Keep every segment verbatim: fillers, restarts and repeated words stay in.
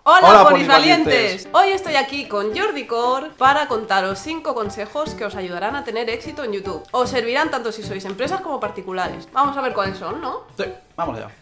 Hola, Hola ponis valientes. valientes. Hoy estoy aquí con Jordi Cor para contaros cinco consejos que os ayudarán a tener éxito en YouTube. Os servirán tanto si sois empresas como particulares. Vamos a ver cuáles son, ¿no? Sí, vamos allá.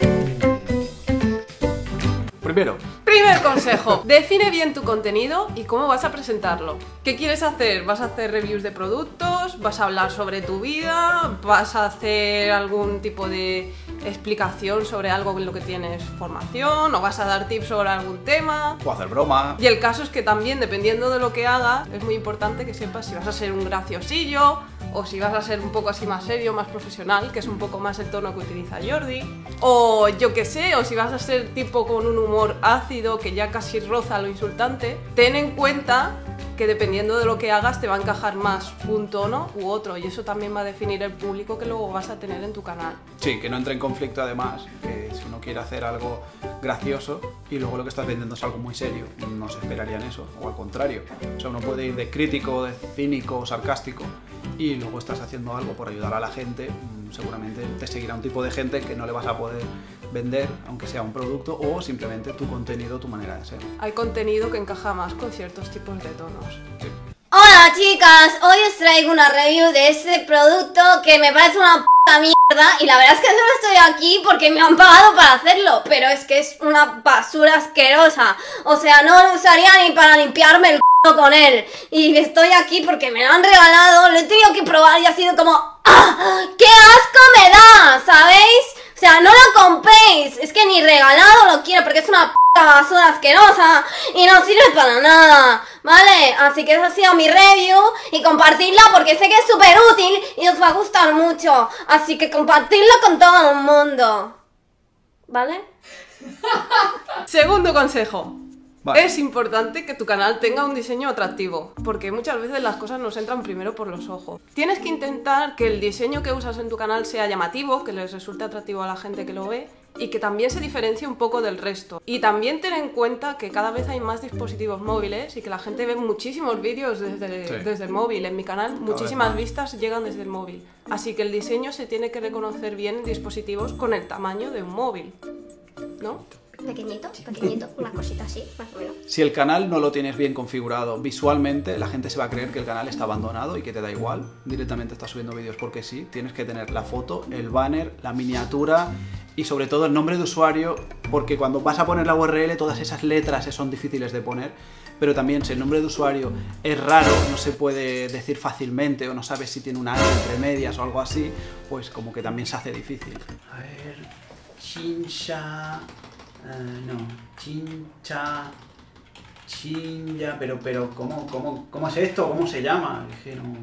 Primero, Primer consejo, define bien tu contenido y cómo vas a presentarlo. ¿Qué quieres hacer? ¿Vas a hacer reviews de productos? ¿Vas a hablar sobre tu vida? ¿Vas a hacer algún tipo de explicación sobre algo en lo que tienes formación? ¿O vas a dar tips sobre algún tema? puedo hacer broma. Y el caso es que también, dependiendo de lo que hagas, es muy importante que sepas si vas a ser un graciosillo o si vas a ser un poco así más serio, más profesional, que es un poco más el tono que utiliza Jordi, o yo qué sé, o si vas a ser tipo con un humor ácido que ya casi roza lo insultante. Ten en cuenta que dependiendo de lo que hagas te va a encajar más un tono u otro, y eso también va a definir el público que luego vas a tener en tu canal. Sí, que no entre en conflicto además, que si uno quiere hacer algo gracioso y luego lo que estás vendiendo es algo muy serio, no se esperarían eso, o al contrario. O sea, uno puede ir de crítico, de cínico, sarcástico, y luego estás haciendo algo por ayudar a la gente, seguramente te seguirá un tipo de gente que no le vas a poder vender, aunque sea un producto, o simplemente tu contenido, tu manera de ser. Hay contenido que encaja más con ciertos tipos de tonos. Sí. Hola chicas, hoy os traigo una review de este producto que me parece una puta mierda y la verdad es que solo estoy aquí porque me han pagado para hacerlo, pero es que es una basura asquerosa, o sea, no lo usaría ni para limpiarme el c*** con él, y estoy aquí porque me lo han regalado, lo he tenido que probar y ha sido como ¡ah! ¡Qué asco me da! ¿Sabéis? O sea, no lo compréis, es que ni regalado lo quiero porque es una puta basura asquerosa y no sirve para nada, ¿vale? Así que esa ha sido mi review y compartidla porque sé que es súper útil y os va a gustar mucho, así que compartidlo con todo el mundo, ¿vale? Segundo consejo. Vale. Es importante que tu canal tenga un diseño atractivo, porque muchas veces las cosas nos entran primero por los ojos. Tienes que intentar que el diseño que usas en tu canal sea llamativo, que les resulte atractivo a la gente que lo ve y que también se diferencie un poco del resto. Y también ten en cuenta que cada vez hay más dispositivos móviles y que la gente ve muchísimos vídeos desde, Sí. desde el móvil. En mi canal vez muchísimas más. vistas llegan desde el móvil. Así que el diseño se tiene que reconocer bien en dispositivos con el tamaño de un móvil, ¿no? Pequeñito, pequeñito, una cosita así, más o menos. Si el canal no lo tienes bien configurado visualmente, la gente se va a creer que el canal está abandonado y que te da igual. Directamente estás subiendo vídeos porque sí. Tienes que tener la foto, el banner, la miniatura y sobre todo el nombre de usuario, porque cuando vas a poner la U R L todas esas letras son difíciles de poner. Pero también si el nombre de usuario es raro, no se puede decir fácilmente o no sabes si tiene una A entre medias o algo así, pues como que también se hace difícil. A ver... Chincha... Uh, no, chincha, chincha, pero, pero, ¿cómo, cómo, cómo es esto? ¿Cómo se llama? Dije, no,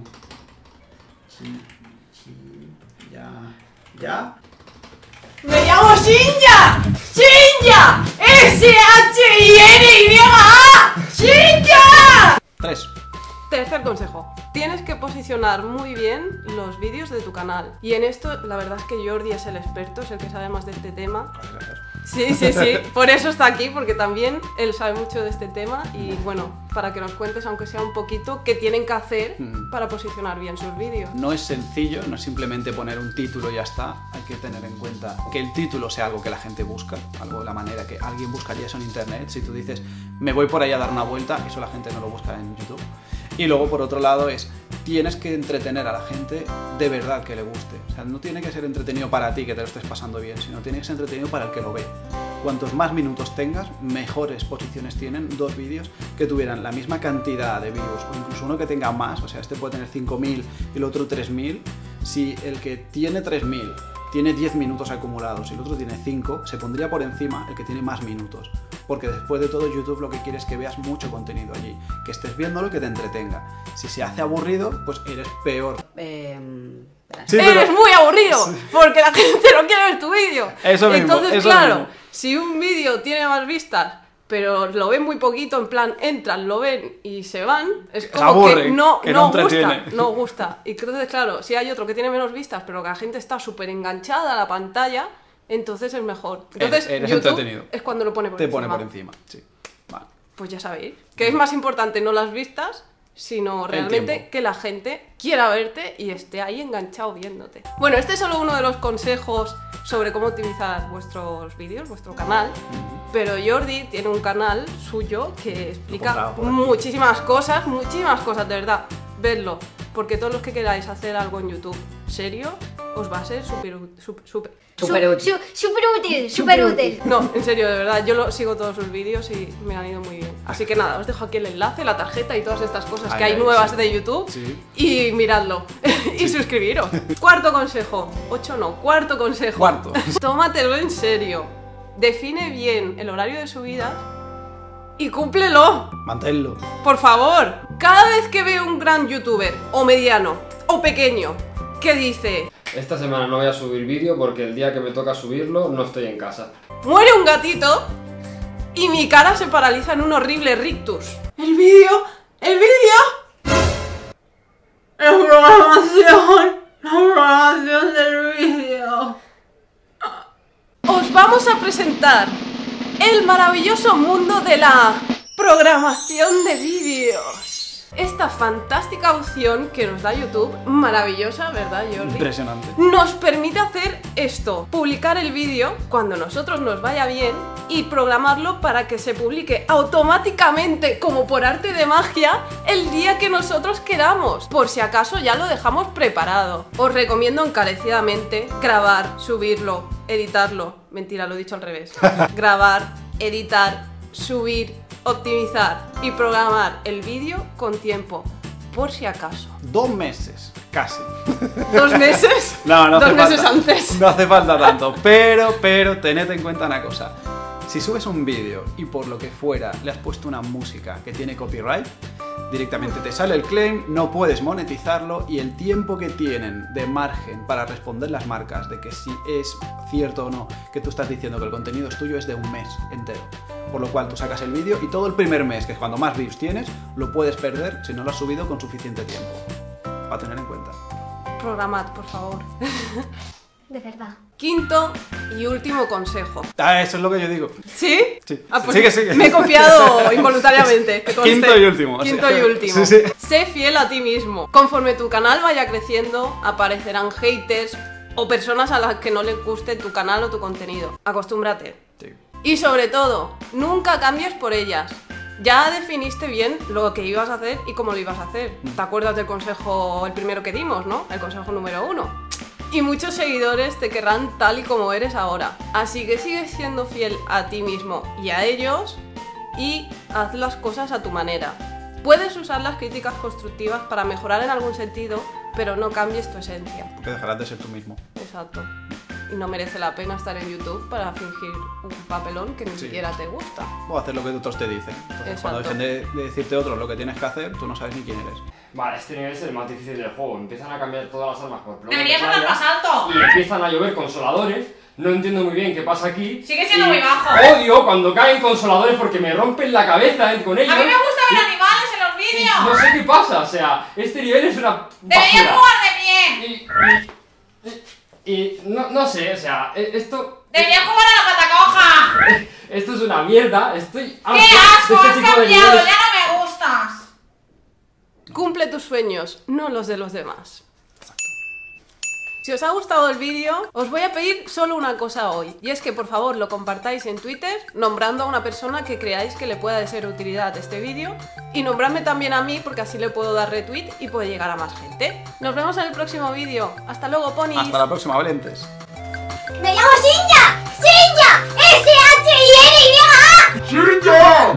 chin, chin, ya, ya. ¡Me llamo Shinja! ¡Shinja! ¡S H I N Y A! ¡Shinja! Tres. Tercer consejo. Tienes que posicionar muy bien los vídeos de tu canal. Y en esto, la verdad es que Jordi es el experto, es el que sabe más de este tema. Gracias. Sí, sí, sí. Por eso está aquí, porque también él sabe mucho de este tema. Y bueno, para que nos cuentes, aunque sea un poquito, qué tienen que hacer Mm. para posicionar bien sus vídeos. No es sencillo, no es simplemente poner un título y ya está. Hay que tener en cuenta que el título sea algo que la gente busca, algo de la manera que alguien buscaría eso en internet. Si tú dices, me voy por ahí a dar una vuelta, eso la gente no lo busca en YouTube. Y luego, por otro lado, es tienes que entretener a la gente de verdad que le guste. O sea, no tiene que ser entretenido para ti, que te lo estés pasando bien, sino tiene que ser entretenido para el que lo ve. Cuantos más minutos tengas, mejores posiciones tienen dos vídeos que tuvieran la misma cantidad de views, o incluso uno que tenga más, o sea, este puede tener cinco mil y el otro tres mil. Si el que tiene tres mil tiene diez minutos acumulados y el otro tiene cinco, se pondría por encima el que tiene más minutos. Porque después de todo, YouTube lo que quiere es que veas mucho contenido allí, que estés viéndolo y que te entretenga. Si se hace aburrido, pues eres peor. Eh... Sí, Eres pero- muy aburrido, porque la gente no quiere ver tu vídeo. Eso mismo, Entonces, eso claro, mismo. si un vídeo tiene más vistas, pero lo ven muy poquito, en plan, entran, lo ven y se van, es como aburre, que no, que no no gusta, entretiene. no gusta. Y entonces, claro, si hay otro que tiene menos vistas, pero que la gente está súper enganchada a la pantalla, entonces es mejor. Entonces, Eres- eres YouTube entretenido. es cuando lo pone por Te encima. pone por encima, sí. Vale. Pues ya sabéis, que es más importante no las vistas, sino realmente tiempo. que la gente quiera verte y esté ahí enganchado viéndote. Bueno, este es solo uno de los consejos sobre cómo optimizar vuestros vídeos, vuestro canal. Pero Jordi tiene un canal suyo que explica muchísimas cosas, muchísimas cosas, de verdad. Vedlo, porque todos los que queráis hacer algo en YouTube serio, os va a ser súper súper súper Súper útil. Súper útil, súper útil. No, en serio, de verdad, yo lo sigo todos sus vídeos y me han ido muy bien. Así que nada, os dejo aquí el enlace, la tarjeta y todas estas cosas ay, que hay ay, nuevas sí. de YouTube. Sí. Y miradlo. Y suscribiros. Cuarto consejo. Ocho no, cuarto consejo. Cuarto. Tómatelo en serio. Define bien el horario de subidas y cúmplelo. Manténlo. Por favor. Cada vez que veo un gran youtuber, o mediano, o pequeño, que dice: esta semana no voy a subir vídeo porque el día que me toca subirlo no estoy en casa. muere un gatito y mi cara se paraliza en un horrible rictus. El vídeo, el vídeo. La programación, la programación del vídeo. Os vamos a presentar el maravilloso mundo de la programación de vídeos. Esta fantástica opción que nos da YouTube, maravillosa, ¿verdad, Jordi? Impresionante. Nos permite hacer esto, publicar el vídeo cuando a nosotros nos vaya bien y programarlo para que se publique automáticamente, como por arte de magia, el día que nosotros queramos, por si acaso ya lo dejamos preparado. Os recomiendo encarecidamente grabar, subirlo, editarlo, mentira, lo he dicho al revés, grabar, editar, subir, optimizar y programar el vídeo con tiempo, por si acaso. Dos meses, casi. ¿Dos meses? No, no Dos hace meses falta. antes. No hace falta tanto, pero, pero, tened en cuenta una cosa. Si subes un vídeo y por lo que fuera le has puesto una música que tiene copyright, directamente te sale el claim, no puedes monetizarlo y el tiempo que tienen de margen para responder las marcas de que si es cierto o no que tú estás diciendo que el contenido es tuyo es de un mes entero. Por lo cual tú sacas el vídeo y todo el primer mes, que es cuando más views tienes, lo puedes perder si no lo has subido con suficiente tiempo. Para tener en cuenta. Programad, por favor. De verdad. Quinto y último consejo. Ah, eso es lo que yo digo. ¿Sí? Sí. Ah, pues Sigue, sigue. me he copiado involuntariamente. que conste. Quinto y último. o Quinto sea, y último. Sí, sí. Sé fiel a ti mismo. Conforme tu canal vaya creciendo, aparecerán haters o personas a las que no les guste tu canal o tu contenido. Acostúmbrate. Sí. Y sobre todo, nunca cambies por ellas. Ya definiste bien lo que ibas a hacer y cómo lo ibas a hacer. ¿Te acuerdas del consejo, el primero que dimos, no? El consejo número uno. Y muchos seguidores te querrán tal y como eres ahora. Así que sigue siendo fiel a ti mismo y a ellos y haz las cosas a tu manera. Puedes usar las críticas constructivas para mejorar en algún sentido, pero no cambies tu esencia. Porque dejarás de ser tú mismo. Exacto. Y no merece la pena estar en YouTube para fingir un papelón que ni Sí. siquiera te gusta. O hacer lo que otros te dicen. Entonces, Exacto. cuando dejen de, de decirte otros lo que tienes que hacer, tú no sabes ni quién eres. Vale, este nivel es el más difícil del juego. Empiezan a cambiar todas las armas por bloques Deberías de andar playa más alto. y empiezan a llover consoladores. No entiendo muy bien qué pasa aquí. Sigue siendo y muy bajo. Odio cuando caen consoladores porque me rompen la cabeza eh, con ellos. A mí me gusta ver animales en los Y vídeos. no sé qué pasa, o sea, este nivel es una Deberías basura. jugar de pie. Y, y, y no, no sé, o sea, e- esto... Deberías jugar a la patacoja. Esto es una mierda, estoy harto ¡Qué asco! de Has este tipo de cambiado, niveles. ya no me gustas. Cumple tus sueños, no los de los demás. Si os ha gustado el vídeo, os voy a pedir solo una cosa hoy, y es que por favor lo compartáis en Twitter, nombrando a una persona que creáis que le pueda de ser utilidad este vídeo, y nombradme también a mí porque así le puedo dar retweet y puede llegar a más gente. Nos vemos en el próximo vídeo. Hasta luego, ponis. Hasta la próxima, Valentes. ¡Me llamo Shinja! ¡Shinja! ¡S H I N Y A! ¡Shinja!